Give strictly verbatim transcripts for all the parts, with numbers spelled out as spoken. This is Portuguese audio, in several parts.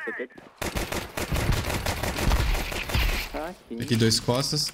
Aqui. Aqui dois costas.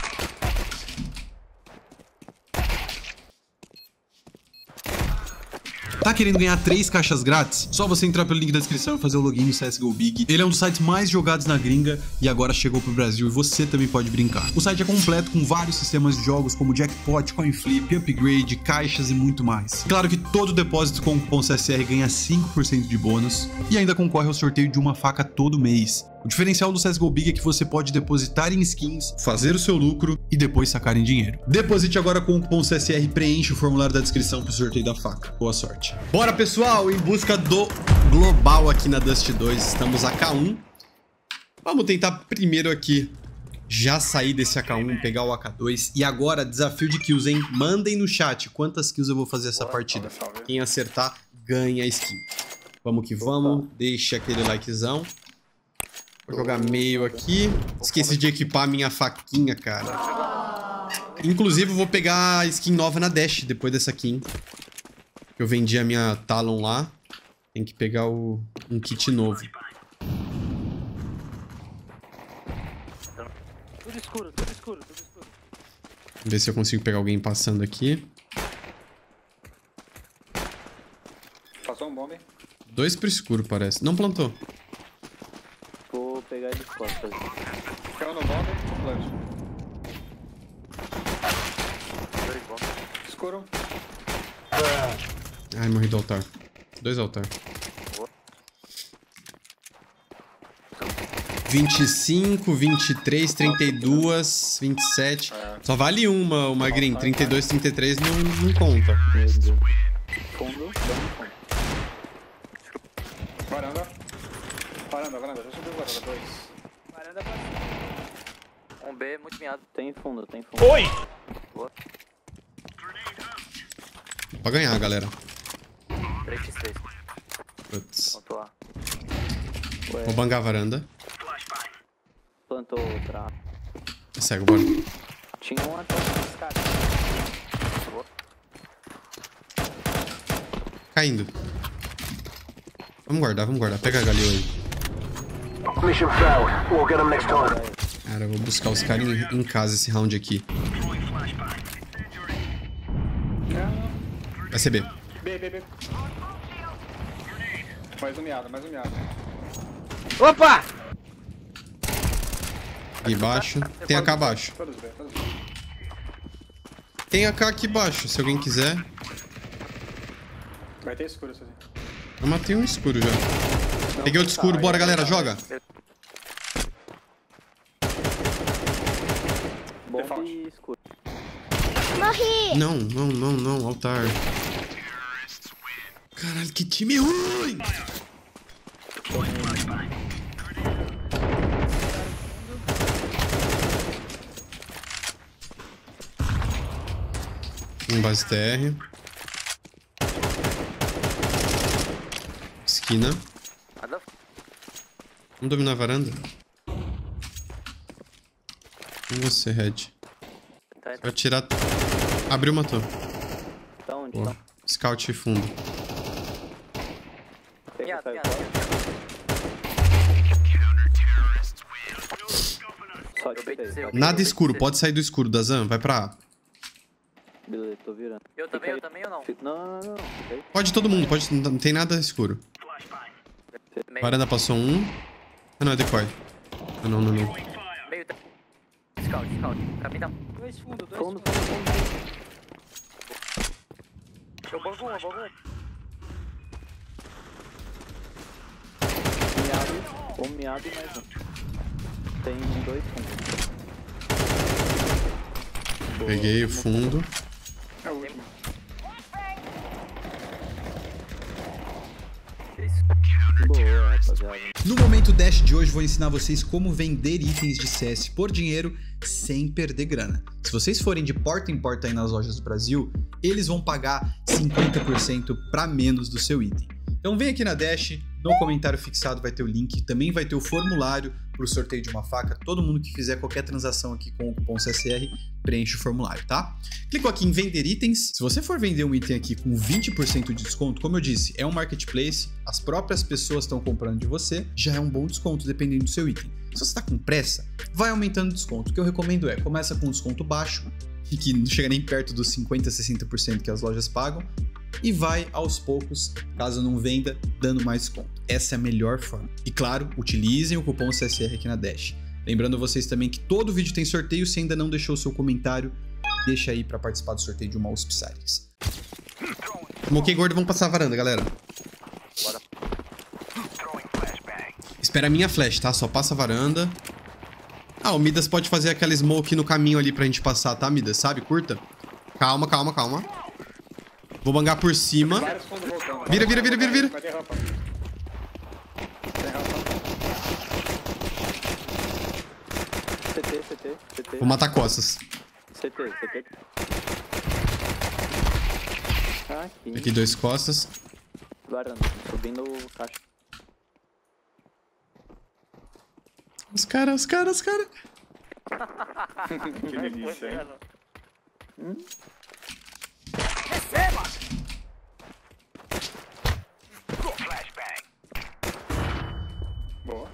Tá querendo ganhar três caixas grátis? Só você entrar pelo link da descrição e fazer o login no C S G O Big. Ele é um dos sites mais jogados na gringa e agora chegou pro Brasil e você também pode brincar. O site é completo com vários sistemas de jogos como jackpot, coin flip, upgrade, caixas e muito mais. Claro que todo depósito com o cupom C S R ganha cinco por cento de bônus e ainda concorre ao sorteio de uma faca todo mês. O diferencial do C S G O Big é que você pode depositar em skins, fazer o seu lucro e depois sacar em dinheiro. Deposite agora com o cupom C S R e preencha o formulário da descrição pro sorteio da faca. Boa sorte. Bora, pessoal, em busca do global aqui na Dust dois. Estamos a K um. Vamos tentar primeiro aqui já sair desse A K um, pegar o A K dois. E agora, desafio de kills, hein? Mandem no chat quantas kills eu vou fazer essa partida. Quem acertar, ganha a skin. Vamos que vamos. Deixa aquele likezão. Vou jogar meio aqui. Esqueci de equipar minha faquinha, cara. Inclusive, eu vou pegar a skin nova na Dash depois dessa aqui, hein? Eu vendi a minha Talon lá. Tem que pegar o, um kit novo. Tudo escuro, tudo escuro, tudo escuro. Vamos ver se eu consigo pegar alguém passando aqui. Passou um bombe. Dois pro escuro, parece. Não plantou. Vou pegar ele de costas. Caiu no bombe, flash. Escuro. Ai, morri do altar. Dois altar. vinte e cinco, vinte e três, trinta e dois, vinte e sete. Só vale uma, uma green. trinta e dois, trinta e três não, não conta. Fundo, Varanda. Varanda, varanda. Já subiu varanda. Dois. varanda pra cima. Um B, muito miado. Tem fundo, tem fundo. Oi! Boa. Pra ganhar, galera. três por três. Putz. Pontou A. Vou bangar a varanda. Plantou outra. Cego, bora. Tinha um atrás das caixas. Boa. Caindo. Vamos guardar, vamos guardar. Pega a Galil aí. Mission failed. We'll get them next time. Cara, eu vou buscar os caras em, em casa esse round aqui. Vai ser B. B, B, B. Mais um miado, mais um miado. Opa! Aqui embaixo. Tem A K abaixo. Todos B, todos B. Tem A K aqui embaixo, se alguém quiser. Vai ter escuro isso aqui. Eu matei um escuro já. Peguei outro escuro, bora galera, joga. Bomba e escuro. Morri! Não, não, não, não, altar. Caralho, que time ruim! Um base T R. Esquina. Vamos dominar a varanda? Com você, Red. Vai tirar... Abriu, matou. Tá onde? Boa. Scout fundo. Miado, Sai miado. Só Eu beitei. Nada escuro, pode sair do escuro, Dazan. Vai pra A. Beleza, tô virando. Eu também, eu também ou não? Não, não, não, não. Fica aí. Pode todo mundo, pode, não tem nada escuro. Meio, Varanda passou um. Ah, não, é decoy. Ah, não, não, não. meio. Scout, scout. Capitão. Dois fundos, dois fundos. Fundo, fundo, Eu banco um, eu banco um. Miado, um miado e mais um. Tem dois fundos. Peguei o fundo. É o último. Boa, rapaziada. No momento Dash de hoje vou ensinar vocês como vender itens de C S por dinheiro sem perder grana. Se vocês forem de porta em porta aí nas lojas do Brasil, eles vão pagar cinquenta por cento para menos do seu item. Então vem aqui na Dash, No comentário fixado vai ter o link, também vai ter o formulário para o sorteio de uma faca. Todo mundo que fizer qualquer transação aqui com o cupom C S R, preenche o formulário, tá? Clicou aqui em vender itens. Se você for vender um item aqui com vinte por cento de desconto, como eu disse, é um marketplace, as próprias pessoas estão comprando de você, já é um bom desconto dependendo do seu item. Se você está com pressa, vai aumentando o desconto. O que eu recomendo é, começa com um desconto baixo, e que não chega nem perto dos cinquenta, sessenta por cento que as lojas pagam, e vai aos poucos, caso não venda, dando mais desconto. Essa é a melhor forma. E claro, utilizem o cupom C S R aqui na Dash. Lembrando vocês também que todo vídeo tem sorteio. Se ainda não deixou o seu comentário, deixa aí para participar do sorteio de uma U S P Cyrix. Moquei gordo, vamos passar a varanda, galera. Bora. Espera a minha flash, tá? Só passa a varanda. Ah, o Midas pode fazer aquela smoke no caminho ali pra gente passar, tá, Midas? Sabe? Curta. Calma, calma, calma. Vou bangar por cima. Vários fundos voltando. Vira, vira, vira, vira, vira. Vai ter rampa. Tem rampa. C T, C T, C T. Vou matar costas. C T, C T. Aqui. Aqui dois costas. Varanda, subindo o caixa. Os caras, os caras, os caras. Que delícia, hein? Hum? Boa.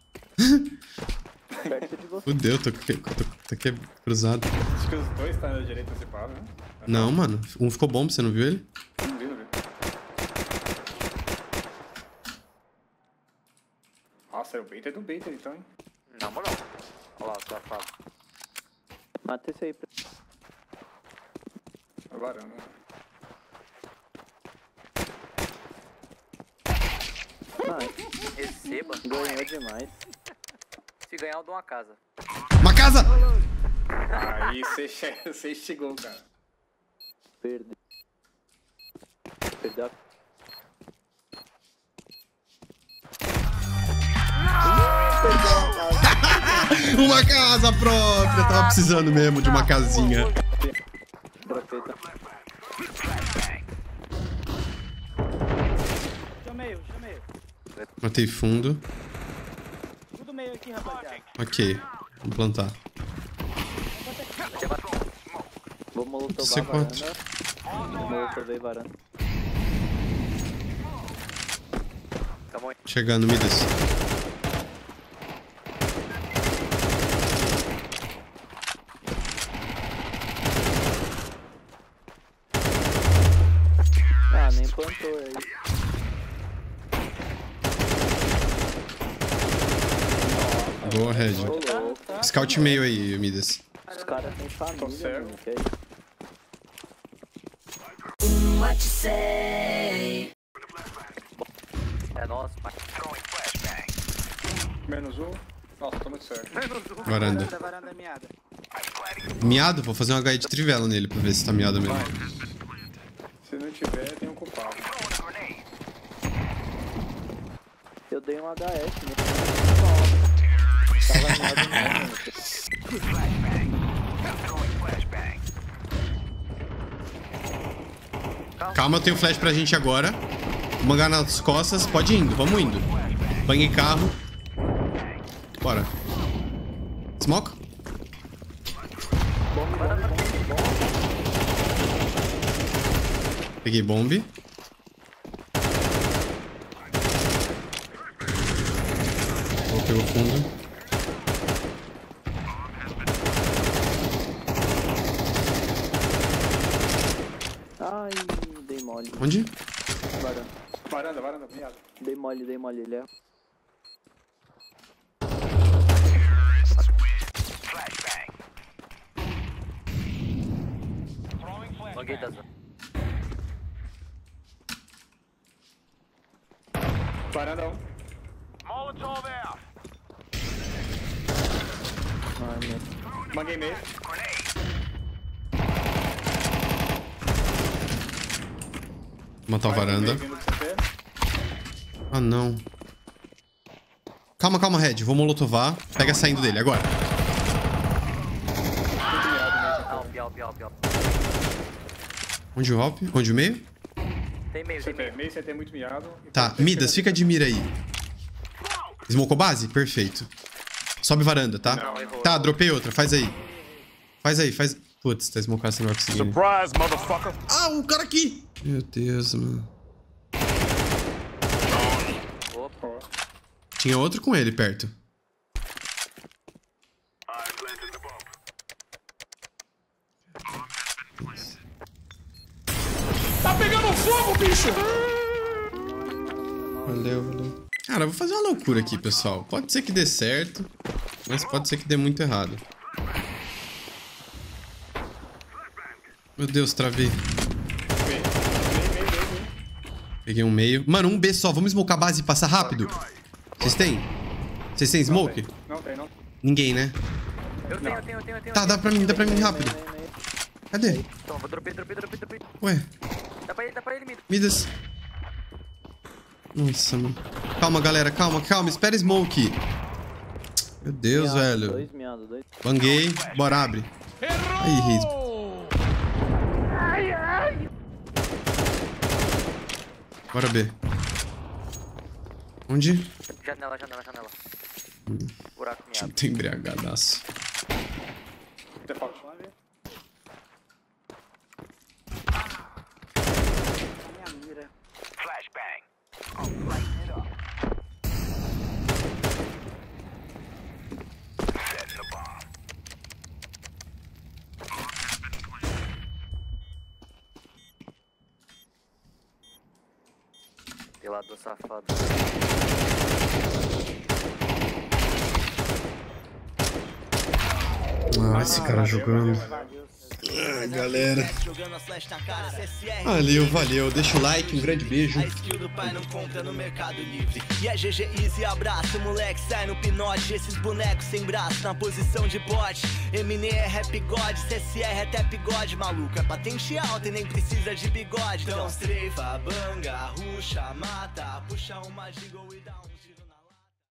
Perto de você. Fudeu, tô, tô, tô, tô aqui cruzado. Acho que os dois estão na direita desse pau, né? Não, mano. Um ficou bom, você não viu ele? Não vi, não vi. Nossa, é o baiter do baiter então, hein? Na moral. Olha lá, safado. Mata esse aí. Pra... A varanda. Ah, Receba. ganhou demais. Se ganhar, eu dou uma casa. Uma casa! Aí você che- você chegou, cara. Perdeu. Perdeu a... Uma casa própria! Tava precisando mesmo de uma casinha. Profeta. Chamei, chamei. Matei fundo. Tudo meio aqui, rapaziada. Ok. Vamos plantar. Vou molotovar C a quatro. varanda. Molotovei varanda. Tamo aí. Chegando, Midas. Ah, nem plantou aí. Boa, Red. Ô, louco. Scout meio aí, Midas. Os caras têm família, cego. mano. Que é isso? É nosso, pai. Menos um. Nossa, tô muito certo. Varanda. Da varanda miada. Miado? Vou fazer um H de trivela nele pra ver se tá miado mesmo. Se não tiver, tem um culpado. Eu dei um H S, né? Nossa. Tava animado mesmo. Calma, eu tenho flash pra gente agora. Vou mangar nas costas. Pode ir indo, vamos indo. Banguei carro. Bora. Smoke? Peguei bomb. Vou pegar o fundo. Ai, dei mole. Onde? Varanda. Varanda, varanda, miado. Dei mole, dei mole. Ele é... Loguei da zona. Varanda um. Ai, meu... Manguei meio. Vou matar a varanda. Vindo do C T. Ah, não. Calma, calma, Red. Vou molotovar. Pega saindo dele, agora. Ah, o pior, pior, pior. Onde o hop? Onde o meio? Tem meio, C tem meio. T, meio C T muito miado. Tá, Midas, fica de mira aí. Smocou base? Perfeito. Sobe varanda, tá? Não, errou. Tá, dropei outra, faz aí. Faz aí, faz... Putz, tá smocado, você não vai conseguir. Surprise, motherfucker. Ah, um cara aqui! Meu Deus, mano. Opa. Tinha outro com ele perto. Tá pegando fogo, bicho! Valeu, valeu. Cara, eu vou fazer uma loucura aqui, pessoal. Pode ser que dê certo, mas pode ser que dê muito errado. Meu Deus, travei. Peguei um meio. Mano, um B só. Vamos smocar a base e passar rápido? Vocês têm? Vocês têm smoke? Não tem, não. Ninguém, né? Eu tenho, eu tenho, eu tenho, eu tenho. Tá, dá pra mim, dá pra mim rápido. Cadê? Toma, vou dropei, dropei, dropei, dropei. Ué, Dá pra ele, dá pra ele, Midas. Midas. Nossa, mano. Calma, galera, calma, calma. Espera smoke. Meu Deus, Miado, velho. Dois miados, dois. Banguei. Bora, abre. Aí, Reis. Bora B. Onde? Janela, janela, janela. Buraco miado. Tô embriagadaço. Tem forte. Minha mira. Pelador safado. Ah, esse cara jogando. Ah, galera. Valeu, valeu. Deixa o like, um grande beijo. A skill do pai não compra no Mercado Livre. E é G G Easy, abraço, moleque, sai no pinote. Esses bonecos sem braço, na posição de bote. Eminem é rap god, C S R é tap god. Maluco, é patente alta e nem precisa de bigode. Então estreifa, banga, ruxa, mata. Puxa uma jiggle e dá um...